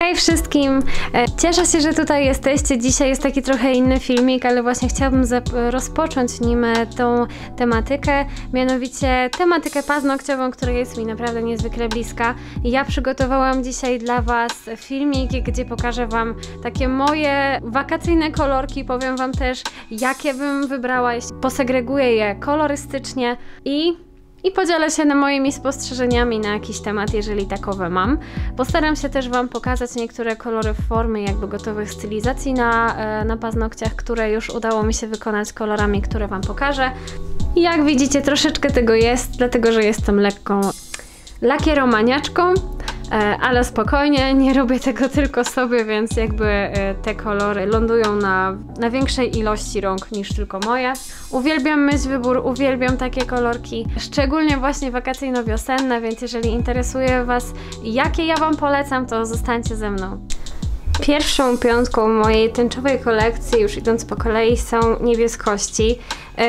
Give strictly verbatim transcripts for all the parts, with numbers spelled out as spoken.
Hej wszystkim! Cieszę się, że tutaj jesteście. Dzisiaj jest taki trochę inny filmik, ale właśnie chciałabym rozpocząć nim tą tematykę, mianowicie tematykę paznokciową, która jest mi naprawdę niezwykle bliska. Ja przygotowałam dzisiaj dla Was filmik, gdzie pokażę Wam takie moje wakacyjne kolorki. Powiem Wam też, jakie bym wybrała, jeśli posegreguję je kolorystycznie i I podzielę się na moimi spostrzeżeniami na jakiś temat, jeżeli takowe mam. Postaram się też Wam pokazać niektóre kolory w formie jakby gotowych stylizacji na, na paznokciach, które już udało mi się wykonać kolorami, które Wam pokażę. I jak widzicie, troszeczkę tego jest, dlatego że jestem lekką lakieromaniaczką, ale spokojnie, nie robię tego tylko sobie, więc jakby te kolory lądują na, na większej ilości rąk niż tylko moje. Uwielbiam myć wybór, uwielbiam takie kolorki, szczególnie właśnie wakacyjno-wiosenne, więc jeżeli interesuje Was, jakie ja Wam polecam, to zostańcie ze mną. Pierwszą piątką mojej tęczowej kolekcji, już idąc po kolei, są niebieskości.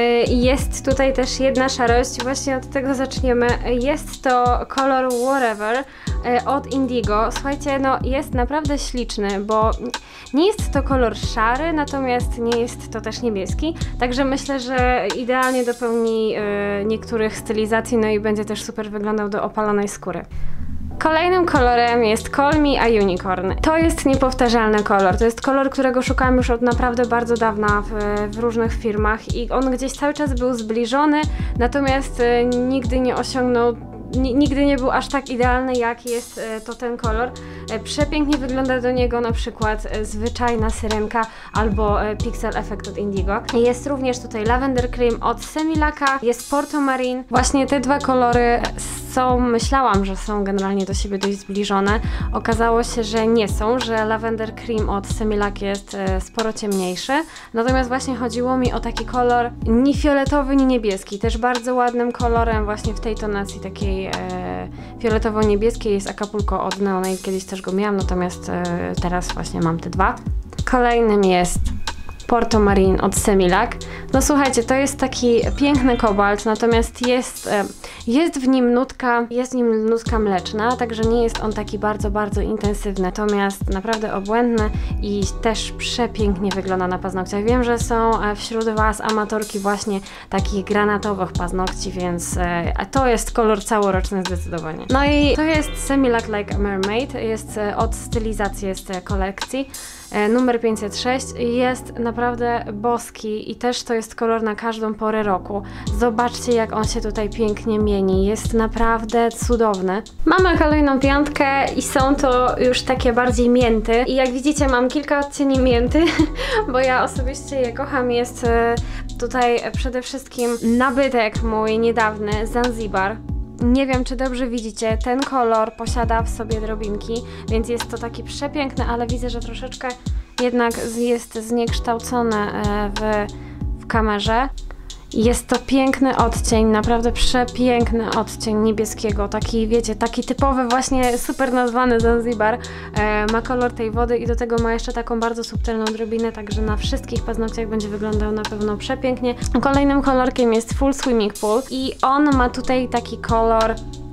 Jest tutaj też jedna szarość, właśnie od tego zaczniemy. Jest to kolor Whatever od Indigo. Słuchajcie, no jest naprawdę śliczny, bo nie jest to kolor szary, natomiast nie jest to też niebieski. Także myślę, że idealnie dopełni niektórych stylizacji, no i będzie też super wyglądał do opalonej skóry. Kolejnym kolorem jest Call Me a Unicorn. To jest niepowtarzalny kolor. To jest kolor, którego szukałam już od naprawdę bardzo dawna w, w różnych firmach i on gdzieś cały czas był zbliżony, natomiast y, nigdy nie osiągnął, nigdy nie był aż tak idealny, jak jest y, to ten kolor. Y, przepięknie wygląda do niego na przykład y, zwyczajna syrenka albo y, Pixel Effect od Indigo. Jest również tutaj Lavender Cream od Semilaka, jest Porto Marine. Właśnie te dwa kolory są, myślałam, że są generalnie do siebie dość zbliżone. Okazało się, że nie są, że Lavender Cream od Semilak jest e, sporo ciemniejszy. Natomiast właśnie chodziło mi o taki kolor ni fioletowy, ni niebieski. Też bardzo ładnym kolorem właśnie w tej tonacji takiej e, fioletowo-niebieskiej jest Acapulco od Neonate. Kiedyś też go miałam, natomiast e, teraz właśnie mam te dwa. Kolejnym jest Porto Marine od Semilak. No słuchajcie, to jest taki piękny kobalt, natomiast jest, jest w nim nutka, jest w nim nutka mleczna, także nie jest on taki bardzo, bardzo intensywny, natomiast naprawdę obłędny i też przepięknie wygląda na paznokciach. Wiem, że są wśród Was amatorki właśnie takich granatowych paznokci, więc to jest kolor całoroczny zdecydowanie. No i to jest Semilak Like a Mermaid, jest od stylizacji z kolekcji. Numer pięćset sześć, jest naprawdę boski i też to jest kolor na każdą porę roku. Zobaczcie, jak on się tutaj pięknie mieni, jest naprawdę cudowny. Mamy kolejną piątkę i są to już takie bardziej mięty i jak widzicie, mam kilka odcieni mięty, bo ja osobiście je kocham. Jest tutaj przede wszystkim nabytek mój niedawny, Zanzibar. Nie wiem, czy dobrze widzicie, ten kolor posiada w sobie drobinki, więc jest to taki przepiękny, ale widzę, że troszeczkę jednak jest zniekształcone w, w kamerze. Jest to piękny odcień, naprawdę przepiękny odcień niebieskiego, taki wiecie, taki typowy właśnie super nazwany Zanzibar. E, ma kolor tej wody i do tego ma jeszcze taką bardzo subtelną drobinę, także na wszystkich paznokciach będzie wyglądał na pewno przepięknie. Kolejnym kolorkiem jest Full Swimming Pool i on ma tutaj taki kolor,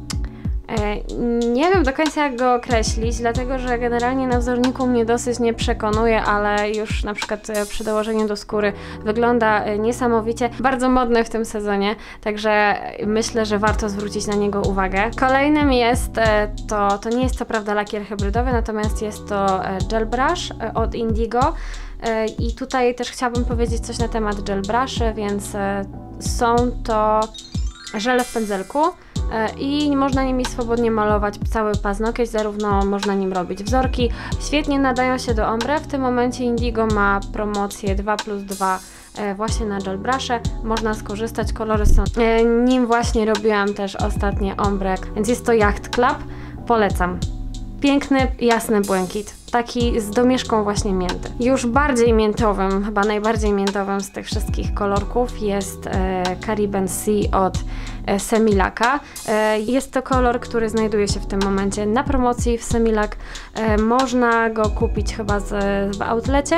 nie wiem do końca, jak go określić, dlatego że generalnie na wzorniku mnie dosyć nie przekonuje, ale już na przykład przy dołożeniu do skóry wygląda niesamowicie. Bardzo modny w tym sezonie, także myślę, że warto zwrócić na niego uwagę. Kolejnym jest, to, to nie jest co prawda lakier hybrydowy, natomiast jest to Gel Brush od Indigo. I tutaj też chciałabym powiedzieć coś na temat Gel Brush, więc są to żele w pędzelku i można nimi swobodnie malować cały paznokieć, zarówno można nim robić wzorki. Świetnie nadają się do ombre. W tym momencie Indigo ma promocję dwa plus dwa właśnie na Gel Brusze. Można skorzystać, kolory są. Nim właśnie robiłam też ostatnie ombre, więc jest to Yacht Club. Polecam. Piękny, jasny błękit. Taki z domieszką właśnie mięty. Już bardziej miętowym, chyba najbardziej miętowym z tych wszystkich kolorków jest e, Caribbean Sea od e, Semilaka. E, jest to kolor, który znajduje się w tym momencie na promocji w Semilak. E, można go kupić chyba z, w outlecie.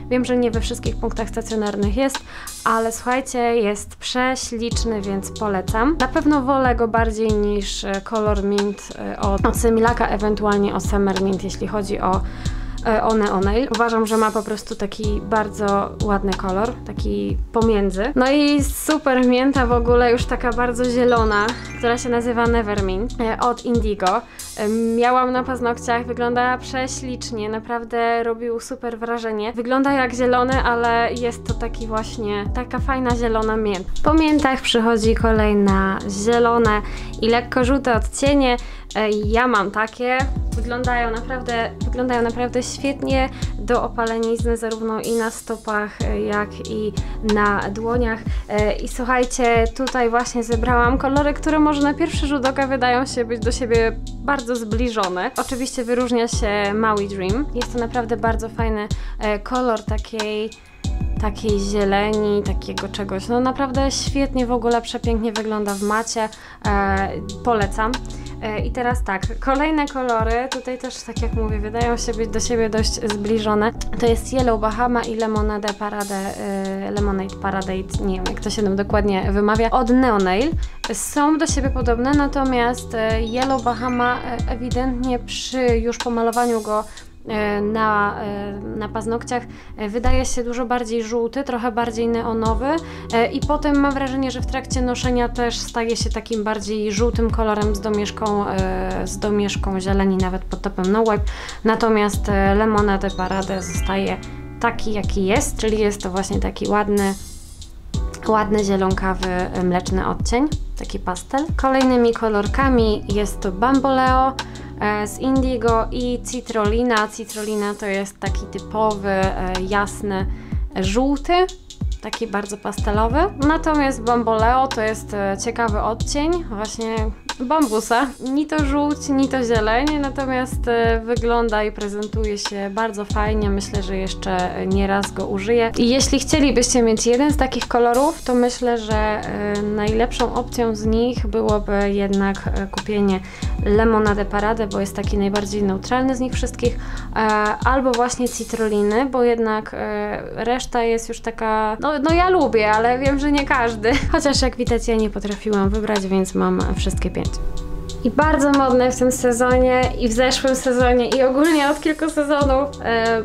Wiem, że nie we wszystkich punktach stacjonarnych jest, ale słuchajcie, jest prześliczny, więc polecam. Na pewno wolę go bardziej niż Color Mint od, od Semilaka, ewentualnie o Summer Mint, jeśli chodzi o o Neonail. Uważam, że ma po prostu taki bardzo ładny kolor, taki pomiędzy. No i super mięta w ogóle, już taka bardzo zielona, która się nazywa Nevermint od Indigo. Miałam na paznokciach, wygląda prześlicznie, naprawdę robił super wrażenie. Wygląda jak zielony, ale jest to taki właśnie, taka fajna zielona mięta. Po miętach przychodzi kolejna zielone i lekko żółte odcienie. Ja mam takie, wyglądają naprawdę, wyglądają naprawdę świetnie do opalenizny zarówno i na stopach, jak i na dłoniach. I słuchajcie, tutaj właśnie zebrałam kolory, które może na pierwszy rzut oka wydają się być do siebie bardzo zbliżone. Oczywiście wyróżnia się Maui Dream. Jest to naprawdę bardzo fajny kolor takiej takiej zieleni, takiego czegoś. No naprawdę świetnie, w ogóle przepięknie wygląda w macie. E, polecam. E, I teraz tak, kolejne kolory, tutaj też, tak jak mówię, wydają się być do siebie dość zbliżone. To jest Yellow Bahama i Lemonade Parade, e, Lemonade Parade, nie wiem jak to się tam dokładnie wymawia, od Neonail. Są do siebie podobne, natomiast Yellow Bahama ewidentnie przy już pomalowaniu go Na, na paznokciach wydaje się dużo bardziej żółty, trochę bardziej neonowy i potem mam wrażenie, że w trakcie noszenia też staje się takim bardziej żółtym kolorem z domieszką, z domieszką zieleni, nawet pod topem No Wipe. Natomiast Lemonade Parade zostaje taki jaki jest, czyli jest to właśnie taki ładny ładny zielonkawy mleczny odcień, taki pastel. Kolejnymi kolorkami jest to Bamboleo z Indigo i Citrolina. Citrolina to jest taki typowy, jasny, żółty, taki bardzo pastelowy. Natomiast Bamboleo to jest ciekawy odcień właśnie bambusa. Ni to żółć, ni to zieleń, natomiast wygląda i prezentuje się bardzo fajnie. Myślę, że jeszcze nie raz go użyję. I jeśli chcielibyście mieć jeden z takich kolorów, to myślę, że najlepszą opcją z nich byłoby jednak kupienie Lemonade Parade, bo jest taki najbardziej neutralny z nich wszystkich, albo właśnie Citroliny, bo jednak reszta jest już taka, no, no ja lubię, ale wiem, że nie każdy. Chociaż jak widać, ja nie potrafiłam wybrać, więc mam wszystkie pięć. I bardzo modne w tym sezonie i w zeszłym sezonie i ogólnie od kilku sezonów e,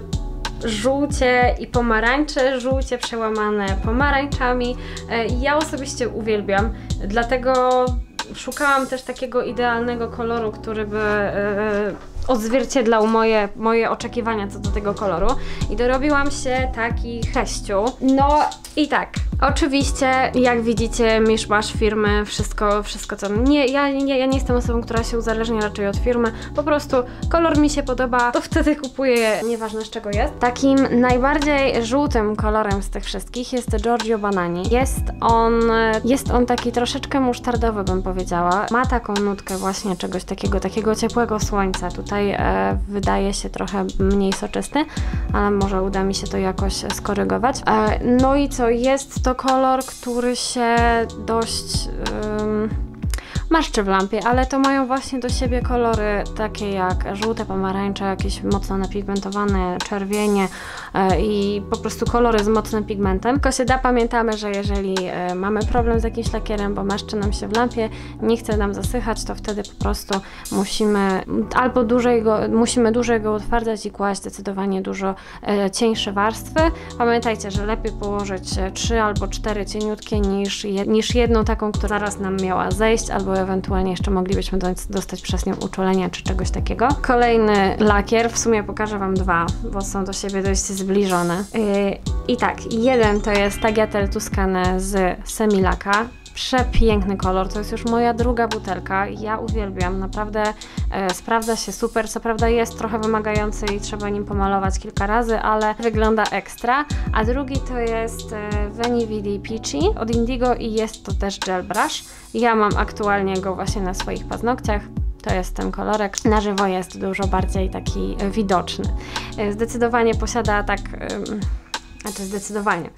żółcie i pomarańcze, żółcie przełamane pomarańczami. E, ja osobiście uwielbiam, dlatego szukałam też takiego idealnego koloru, który by e, odzwierciedlał moje, moje oczekiwania co do tego koloru i dorobiłam się taki heściu. No i tak, oczywiście jak widzicie miszmasz firmy, wszystko, wszystko co... Nie, ja, nie, ja nie jestem osobą, która się uzależnia raczej od firmy, po prostu kolor mi się podoba, to wtedy kupuję, nieważne z czego jest. Takim najbardziej żółtym kolorem z tych wszystkich jest Giorgio Banani. Jest on, jest on taki troszeczkę musztardowy, bym powiedziała. Ma taką nutkę właśnie czegoś takiego, takiego ciepłego słońca. Tutaj e, wydaje się trochę mniej soczysty, ale może uda mi się to jakoś skorygować. E, no i co, jest to kolor, który się dość um, marszczy w lampie, ale to mają właśnie do siebie kolory takie jak żółte, pomarańcze, jakieś mocno napigmentowane, czerwienie e, i po prostu kolory z mocnym pigmentem. Tylko się da, pamiętamy, że jeżeli e, mamy problem z jakimś lakierem, bo marszczy nam się w lampie, nie chce nam zasychać, to wtedy po prostu musimy albo dłużej go, musimy dłużej go utwardzać i kłaść zdecydowanie dużo e, cieńsze warstwy. Pamiętajcie, że lepiej położyć trzy albo cztery cieniutkie niż, je, niż jedną taką, która zaraz nam miała zejść, albo ewentualnie jeszcze moglibyśmy dostać przez nią uczulenia czy czegoś takiego. Kolejny lakier, w sumie pokażę Wam dwa, bo są do siebie dość zbliżone. Yy, I tak, jeden to jest Tagliatelle Tuscane z Semilaka. Przepiękny kolor, to jest już moja druga butelka, ja uwielbiam, naprawdę e, sprawdza się super, co prawda jest trochę wymagający i trzeba nim pomalować kilka razy, ale wygląda ekstra, a drugi to jest e, Veni Vidi Peachy od Indigo i jest to też gel brush. Ja mam aktualnie go właśnie na swoich paznokciach. To jest ten kolorek. Na żywo jest dużo bardziej taki widoczny. E, zdecydowanie posiada tak... E, Znaczy zdecydowanie.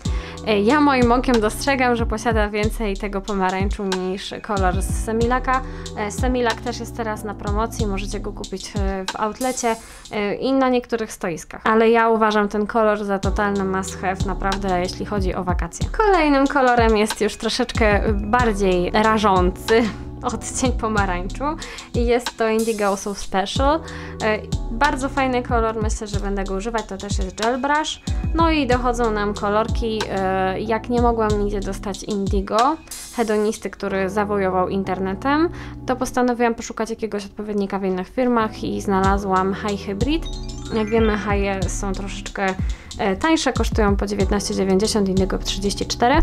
Ja moim okiem dostrzegam, że posiada więcej tego pomarańczu niż kolor z Semilaka. Semilak też jest teraz na promocji, możecie go kupić w outlecie i na niektórych stoiskach. Ale ja uważam ten kolor za totalny must have, naprawdę, jeśli chodzi o wakacje. Kolejnym kolorem jest już troszeczkę bardziej rażący odcień pomarańczu i jest to Indigo So Special. Bardzo fajny kolor, myślę, że będę go używać, to też jest gel brush. No i dochodzą nam kolorki, jak nie mogłam nigdzie dostać Indigo, hedonisty, który zawojował internetem, to postanowiłam poszukać jakiegoś odpowiednika w innych firmach i znalazłam High Hybrid. Jak wiemy, High są troszeczkę tańsze, kosztują po dziewiętnaście dziewięćdziesiąt, Indigo trzydzieści cztery.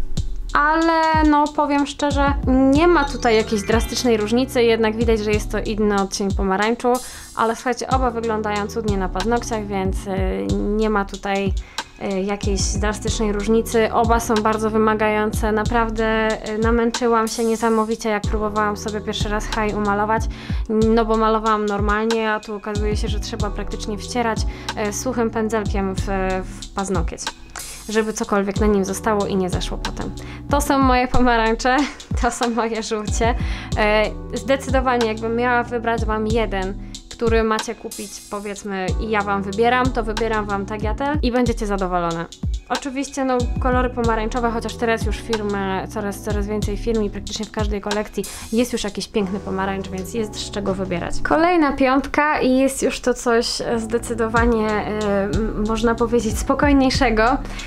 Ale no powiem szczerze, nie ma tutaj jakiejś drastycznej różnicy, jednak widać, że jest to inny odcień pomarańczu, ale słuchajcie, oba wyglądają cudnie na paznokciach, więc nie ma tutaj jakiejś drastycznej różnicy. Oba są bardzo wymagające, naprawdę namęczyłam się niesamowicie, jak próbowałam sobie pierwszy raz High umalować, no bo malowałam normalnie, a tu okazuje się, że trzeba praktycznie wcierać suchym pędzelkiem w, w paznokieć, żeby cokolwiek na nim zostało i nie zeszło potem. To są moje pomarańcze, to są moje żółcie. Zdecydowanie jakbym miała wybrać Wam jeden, który macie kupić, powiedzmy, i ja Wam wybieram, to wybieram Wam Tagliatelle i będziecie zadowolone. Oczywiście no, kolory pomarańczowe, chociaż teraz już firmy, coraz, coraz więcej firm i praktycznie w każdej kolekcji jest już jakiś piękny pomarańcz, więc jest z czego wybierać. Kolejna piątka i jest już to coś zdecydowanie, e, można powiedzieć, spokojniejszego.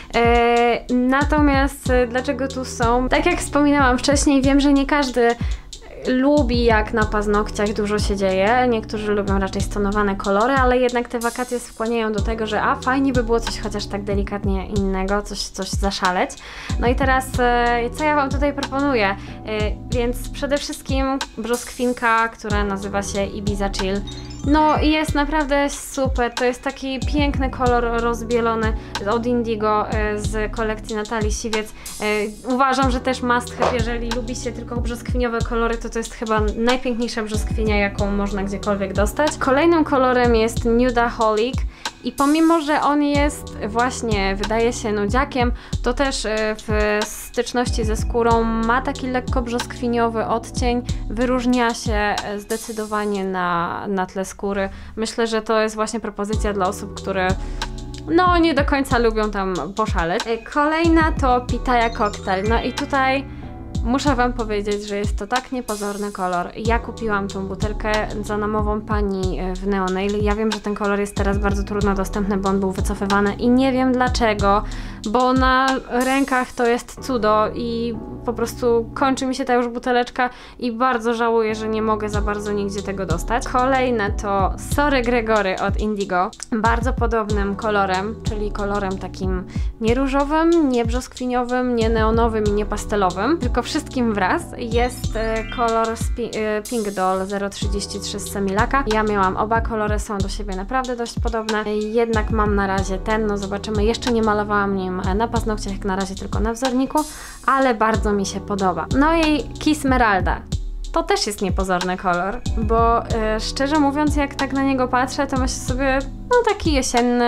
E, natomiast e, dlaczego tu są? Tak jak wspominałam wcześniej, wiem, że nie każdy lubi, jak na paznokciach dużo się dzieje. Niektórzy lubią raczej stonowane kolory, ale jednak te wakacje skłaniają do tego, że a fajnie by było coś chociaż tak delikatnie innego, coś, coś zaszaleć. No i teraz e, co ja Wam tutaj proponuję? E, więc przede wszystkim brzoskwinka, która nazywa się Ibiza Chill. No i jest naprawdę super, to jest taki piękny kolor rozbielony od Indigo z kolekcji Natalii Siwiec. Uważam, że też must have, jeżeli lubicie tylko brzoskwiniowe kolory, to to jest chyba najpiękniejsza brzoskwinia, jaką można gdziekolwiek dostać. Kolejnym kolorem jest Nudaholic. I pomimo, że on jest właśnie, wydaje się nudziakiem, to też w styczności ze skórą ma taki lekko brzoskwiniowy odcień, wyróżnia się zdecydowanie na, na tle skóry. Myślę, że to jest właśnie propozycja dla osób, które no nie do końca lubią tam poszaleć. Kolejna to Pitaya Cocktail. No i tutaj muszę Wam powiedzieć, że jest to tak niepozorny kolor. Ja kupiłam tą butelkę za namową pani w Neonail. Ja wiem, że ten kolor jest teraz bardzo trudno dostępny, bo on był wycofywany i nie wiem dlaczego, bo na rękach to jest cudo i po prostu kończy mi się ta już buteleczka i bardzo żałuję, że nie mogę za bardzo nigdzie tego dostać. Kolejne to Sorry Gregory od Indigo. Bardzo podobnym kolorem, czyli kolorem takim nie różowym, nie brzoskwiniowym, nie neonowym i nie pastelowym, tylko wszystkim wraz. Jest kolor Pink Doll zero trzydzieści trzy z Semilaka. Ja miałam oba kolory, są do siebie naprawdę dość podobne, jednak mam na razie ten, no zobaczymy, jeszcze nie malowałam nim na paznokciach, jak na razie tylko na wzorniku, ale bardzo mi się podoba. No i Kismeralda. To też jest niepozorny kolor, bo yy, szczerze mówiąc, jak tak na niego patrzę, to myślę sobie, no taki jesienny,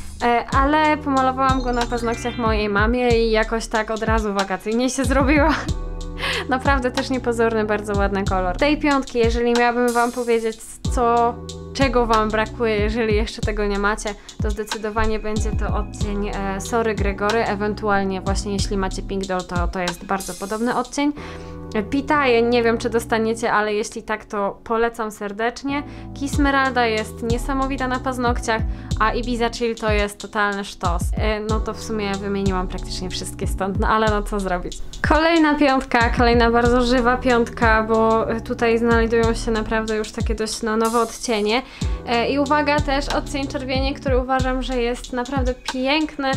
ale pomalowałam go na paznokciach mojej mamie i jakoś tak od razu wakacyjnie się zrobiło. Naprawdę też niepozorny, bardzo ładny kolor. Tej piątki, jeżeli miałabym Wam powiedzieć, co, czego Wam brakuje, jeżeli jeszcze tego nie macie, to zdecydowanie będzie to odcień e, Sorry Gregory, ewentualnie właśnie jeśli macie Pink Doll, to, to jest bardzo podobny odcień. Pitaya, nie wiem czy dostaniecie, ale jeśli tak, to polecam serdecznie. Kismeralda jest niesamowita na paznokciach, a Ibiza Chill to jest totalny sztos. No to w sumie wymieniłam praktycznie wszystkie stąd, no ale no co zrobić. Kolejna piątka, kolejna bardzo żywa piątka, bo tutaj znajdują się naprawdę już takie dość no, nowe odcienie. I uwaga, też odcień czerwieni, który uważam, że jest naprawdę piękny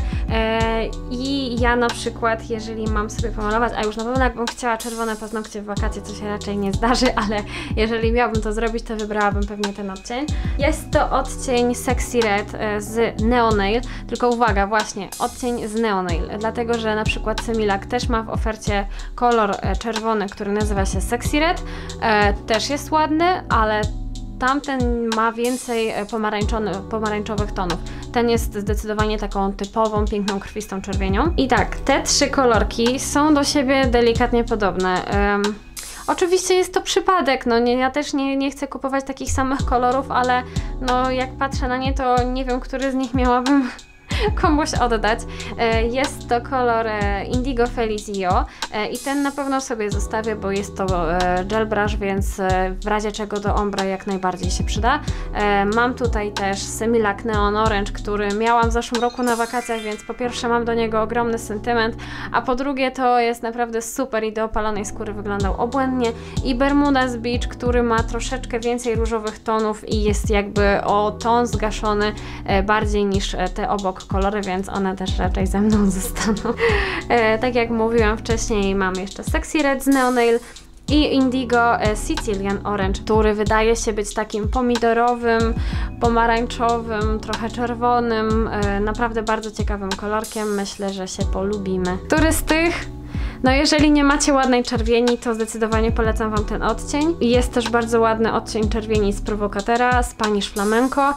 i ja na przykład, jeżeli mam sobie pomalować, a już na pewno jakbym chciała czerwone paznokcie w wakacje, co się raczej nie zdarzy, ale jeżeli miałabym to zrobić, to wybrałabym pewnie ten odcień. Jest to odcień Sexy Red z Neonail, tylko uwaga, właśnie odcień z Neonail, dlatego że na przykład Semilak też ma w ofercie kolor czerwony, który nazywa się Sexy Red, też jest ładny, ale tamten ma więcej pomarańczowych tonów. Ten jest zdecydowanie taką typową, piękną, krwistą czerwienią. I tak, te trzy kolorki są do siebie delikatnie podobne. Um, Oczywiście jest to przypadek, no nie, ja też nie, nie chcę kupować takich samych kolorów, ale no jak patrzę na nie, to nie wiem, który z nich miałabym komuś oddać. Jest to kolor Indigo Felizio i ten na pewno sobie zostawię, bo jest to gel brush, więc w razie czego do ombre jak najbardziej się przyda. Mam tutaj też Semilac Neon Orange, który miałam w zeszłym roku na wakacjach, więc po pierwsze mam do niego ogromny sentyment, a po drugie to jest naprawdę super i do opalonej skóry wyglądał obłędnie. I Bermudas Beach, który ma troszeczkę więcej różowych tonów i jest jakby o ton zgaszony bardziej niż te obok kolory, więc one też raczej ze mną zostaną. E, tak jak mówiłam wcześniej, mam jeszcze Sexy Red z Neonail i Indigo Sicilian Orange, który wydaje się być takim pomidorowym, pomarańczowym, trochę czerwonym, e, naprawdę bardzo ciekawym kolorkiem. Myślę, że się polubimy. Który z tych? No jeżeli nie macie ładnej czerwieni, to zdecydowanie polecam Wam ten odcień. Jest też bardzo ładny odcień czerwieni z Provocatera, Spanish Flamenco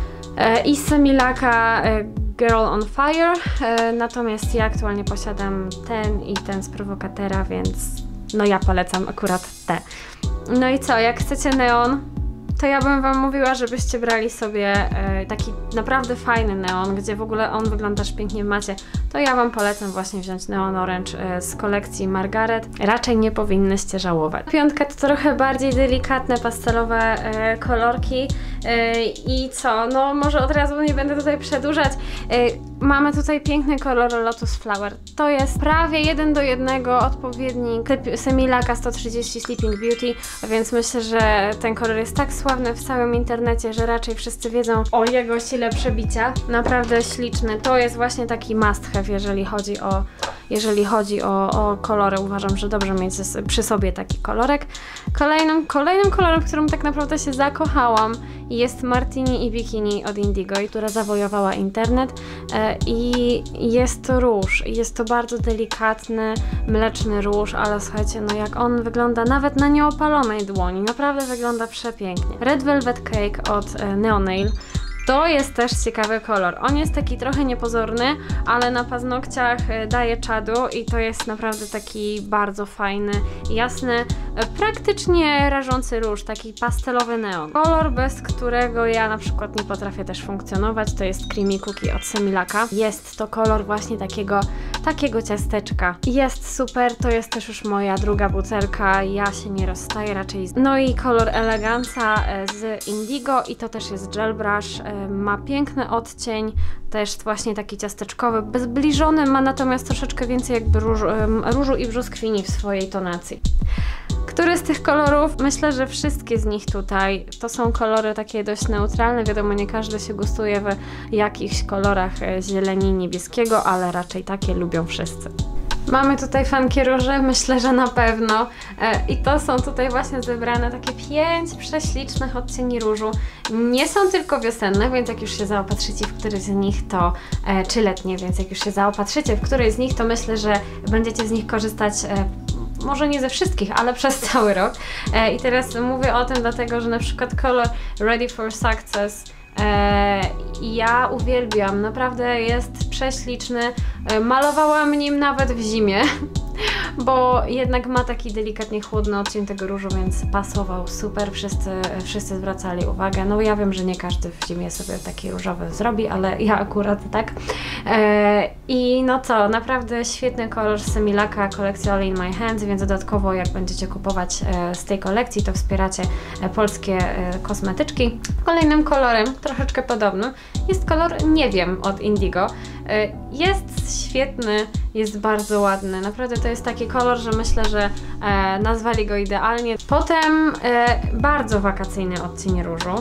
i Semilaca Girl on Fire, natomiast ja aktualnie posiadam ten i ten z Provocatera, więc no ja polecam akurat te. No i co, jak chcecie neon, to ja bym Wam mówiła, żebyście brali sobie taki naprawdę fajny neon, gdzie w ogóle on wygląda też pięknie w macie, to ja Wam polecam właśnie wziąć Neon Orange z kolekcji Margaret. Raczej nie powinnyście żałować. Piątka to trochę bardziej delikatne, pastelowe kolorki i co, no może od razu nie będę tutaj przedłużać. Mamy tutaj piękny kolor Lotus Flower. To jest prawie jeden do jednego odpowiednik Semilaca sto trzydzieści Sleeping Beauty, więc myślę, że ten kolor jest tak sławny w całym internecie, że raczej wszyscy wiedzą o jego sile przebicia. Naprawdę śliczny. To jest właśnie taki must have, jeżeli chodzi o, jeżeli chodzi o, o kolory. Uważam, że dobrze mieć przy sobie taki kolorek. Kolejnym, kolejnym kolorem, w którym tak naprawdę się zakochałam, jest Martini i Bikini od Indigo, która zawojowała internet. I jest to róż. Jest to bardzo delikatny, mleczny róż, ale słuchajcie, no jak on wygląda nawet na nieopalonej dłoni, naprawdę wygląda przepięknie. Red Velvet Cake od Neonail. To jest też ciekawy kolor. On jest taki trochę niepozorny, ale na paznokciach daje czadu i to jest naprawdę taki bardzo fajny, jasny, praktycznie rażący róż, taki pastelowy neon. Kolor, bez którego ja na przykład nie potrafię też funkcjonować, to jest Creamy Cookie od Semilaca. Jest to kolor właśnie takiego, takiego ciasteczka. Jest super, to jest też już moja druga butelka, ja się nie rozstaję raczej. No i kolor Eleganza z Indigo i to też jest gel brush. Ma piękny odcień, też właśnie taki ciasteczkowy, zbliżony, ma natomiast troszeczkę więcej jakby różu, różu i brzoskwini w swojej tonacji. Który z tych kolorów? Myślę, że wszystkie z nich tutaj to są kolory takie dość neutralne, wiadomo, nie każdy się gustuje w jakichś kolorach zieleni i niebieskiego, ale raczej takie lubią wszyscy. Mamy tutaj fanki róże, myślę, że na pewno. E, I to są tutaj właśnie zebrane takie pięć prześlicznych odcieni różu. Nie są tylko wiosenne, więc jak już się zaopatrzycie w któryś z nich, to e, czy letnie, więc jak już się zaopatrzycie w któryś z nich, to myślę, że będziecie z nich korzystać e, może nie ze wszystkich, ale przez cały rok. E, I teraz mówię o tym dlatego, że na przykład kolor Ready for Success E, ja uwielbiam, naprawdę jest prześliczny, e, malowałam nim nawet w zimie, bo jednak ma taki delikatnie chłodny odcień tego różu, więc pasował super, wszyscy, wszyscy zwracali uwagę. No ja wiem, że nie każdy w zimie sobie taki różowy zrobi, ale ja akurat tak. E, I no co, naprawdę świetny kolor z Semilaca, kolekcja All in My Hands, więc dodatkowo jak będziecie kupować e, z tej kolekcji, to wspieracie e, polskie e, kosmetyczki. Kolejnym kolorem, troszeczkę podobnym, jest kolor Nie wiem od Indigo. E, jest świetny, jest bardzo ładny, naprawdę to jest taki kolor, że myślę, że e, nazwali go idealnie. Potem e, bardzo wakacyjny odcień różu,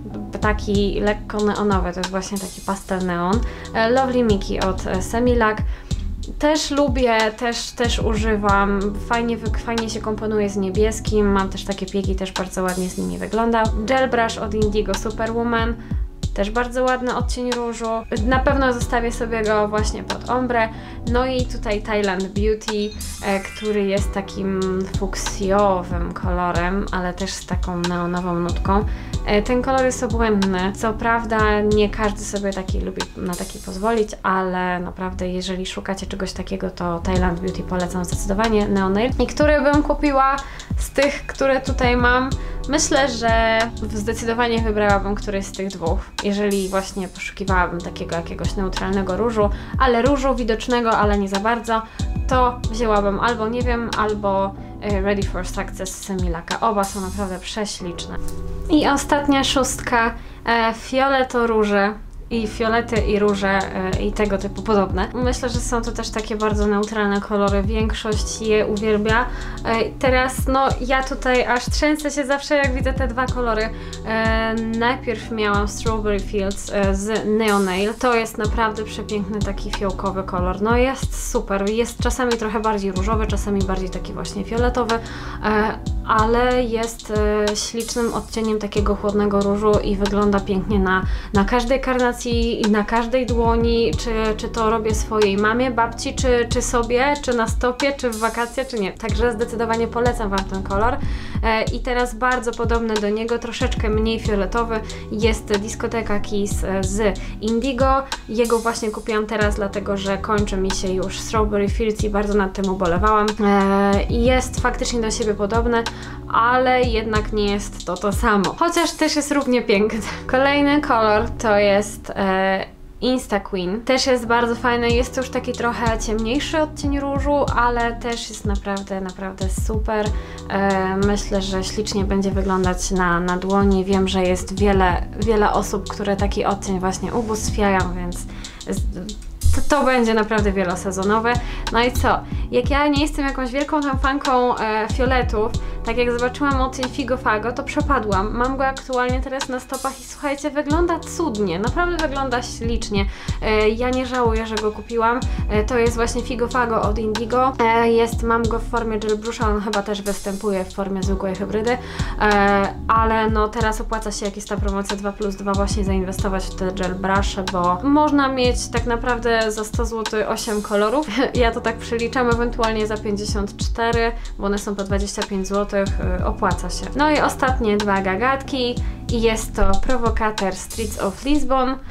taki lekko neonowy, to jest właśnie taki pastel neon. E, Lovely Mickey od e, Semilac. Też lubię, też, też używam, fajnie, fajnie się komponuje z niebieskim, mam też takie piegi, też bardzo ładnie z nimi wygląda. Gel brush od Indigo Superwoman. też bardzo ładny odcień różu. Na pewno zostawię sobie go właśnie pod ombre. No i tutaj Thailand Beauty, e, który jest takim fuksjowym kolorem, ale też z taką neonową nutką. E, ten kolor jest obłędny. Co prawda nie każdy sobie taki lubi na taki pozwolić, ale naprawdę jeżeli szukacie czegoś takiego, to Thailand Beauty polecam zdecydowanie. Neon Nail. I który bym kupiła z tych, które tutaj mam, myślę, że zdecydowanie wybrałabym któryś z tych dwóch, jeżeli właśnie poszukiwałabym takiego jakiegoś neutralnego różu, ale różu widocznego, ale nie za bardzo, to wzięłabym albo nie wiem, albo Ready for Success Semilaka. Oba są naprawdę prześliczne. I ostatnia szóstka, e, Fioleto Róże. I fiolety, i róże, yy, i tego typu podobne. Myślę, że są to też takie bardzo neutralne kolory, większość je uwielbia. Yy, teraz, no, ja tutaj aż trzęsę się zawsze, jak widzę te dwa kolory. Yy, najpierw miałam Strawberry Fields yy, z Neon Nail. To jest naprawdę przepiękny taki fiołkowy kolor. No jest super, jest czasami trochę bardziej różowy, czasami bardziej taki właśnie fioletowy, yy, ale jest yy, ślicznym odcieniem takiego chłodnego różu i wygląda pięknie na, na każdej karnacji i na każdej dłoni, czy, czy to robię swojej mamie, babci, czy, czy sobie, czy na stopie, czy w wakacje, czy nie. Także zdecydowanie polecam Wam ten kolor. E, I teraz bardzo podobny do niego, troszeczkę mniej fioletowy, jest Discoteca Kiss z Indigo. Jego właśnie kupiłam teraz, dlatego że kończy mi się już Strawberry Fields i bardzo nad tym ubolewałam. E, jest faktycznie do siebie podobne, ale jednak nie jest to to samo. Chociaż też jest równie piękny. Kolejny kolor to jest e, Insta Queen. Też jest bardzo fajny, jest to już taki trochę ciemniejszy odcień różu, ale też jest naprawdę, naprawdę super. E, myślę, że ślicznie będzie wyglądać na, na dłoni. Wiem, że jest wiele, wiele osób, które taki odcień właśnie ubóstwiają, więc To, to będzie naprawdę wielosezonowe. No i co? Jak ja nie jestem jakąś wielką tam fanką e, fioletów, tak jak zobaczyłam odcień Figo Fago, to przepadłam. Mam go aktualnie teraz na stopach i słuchajcie, wygląda cudnie, naprawdę wygląda ślicznie. E, ja nie żałuję, że go kupiłam. E, to jest właśnie Figo Fago od Indigo. E, jest, mam go w formie gel brusha, on chyba też występuje w formie zwykłej hybrydy, e, ale no teraz opłaca się, jak jest ta promocja dwa plus dwa, właśnie zainwestować w te gel brusze, bo można mieć tak naprawdę za sto złotych osiem kolorów. Ja to tak przeliczam, ewentualnie za pięćdziesiąt cztery, bo one są po dwadzieścia pięć złotych, opłaca się. No i ostatnie dwa gagatki i jest to Provocateur Streets of Lisbon e,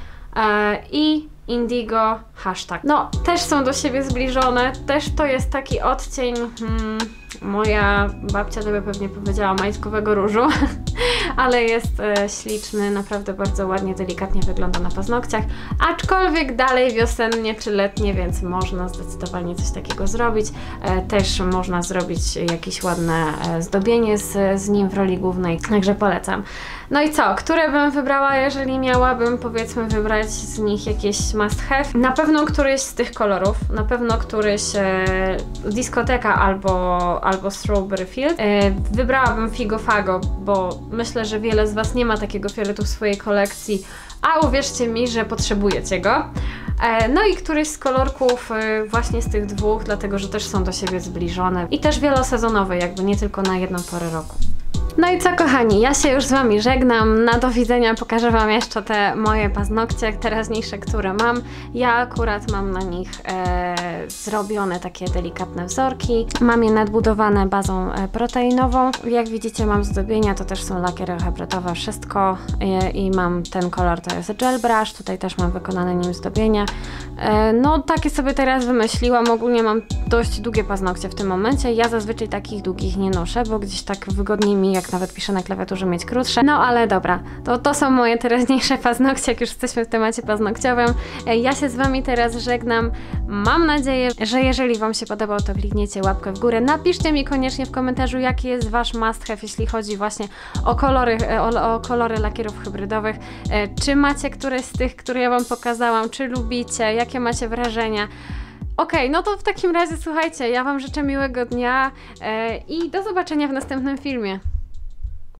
i Indigo Hashtag. No, też są do siebie zbliżone, też to jest taki odcień, hmm, moja babcia to by pewnie powiedziała majskowego różu, ale jest e, śliczny, naprawdę bardzo ładnie, delikatnie wygląda na paznokciach, aczkolwiek dalej wiosennie czy letnie, więc można zdecydowanie coś takiego zrobić. E, też można zrobić jakieś ładne e, zdobienie z, z nim w roli głównej, także polecam. No i co? Które bym wybrała, jeżeli miałabym, powiedzmy, wybrać z nich jakieś must have? Na pewno któryś z tych kolorów, na pewno któryś e, Discoteca albo, albo Strawberry Field. E, wybrałabym Figo Fago, bo myślę, że wiele z Was nie ma takiego fioletu w swojej kolekcji, a uwierzcie mi, że potrzebujecie go. E, no i któryś z kolorków e, właśnie z tych dwóch, dlatego że też są do siebie zbliżone i też wielosezonowe, jakby nie tylko na jedną porę roku. No i co, kochani, ja się już z Wami żegnam, na do widzenia, pokażę Wam jeszcze te moje paznokcie teraźniejsze, które mam. Ja akurat mam na nich e, zrobione takie delikatne wzorki, mam je nadbudowane bazą e, proteinową. Jak widzicie, mam zdobienia, to też są lakiery hybratowe, wszystko e, i mam ten kolor, to jest gel brush, tutaj też mam wykonane nim zdobienia. E, no takie sobie teraz wymyśliłam, ogólnie mam dość długie paznokcie w tym momencie, ja zazwyczaj takich długich nie noszę, bo gdzieś tak wygodniej mi, jak nawet piszę na klawiaturze, mieć krótsze. No ale dobra, to, to są moje teraźniejsze paznokcie, jak już jesteśmy w temacie paznokciowym. Ja się z Wami teraz żegnam. Mam nadzieję, że jeżeli Wam się podobał, to klikniecie łapkę w górę. Napiszcie mi koniecznie w komentarzu, jaki jest Wasz must have, jeśli chodzi właśnie o kolory, o, o kolory lakierów hybrydowych. Czy macie któreś z tych, które ja Wam pokazałam? Czy lubicie? Jakie macie wrażenia? Okej, okay, no to w takim razie słuchajcie, ja Wam życzę miłego dnia yy, i do zobaczenia w następnym filmie.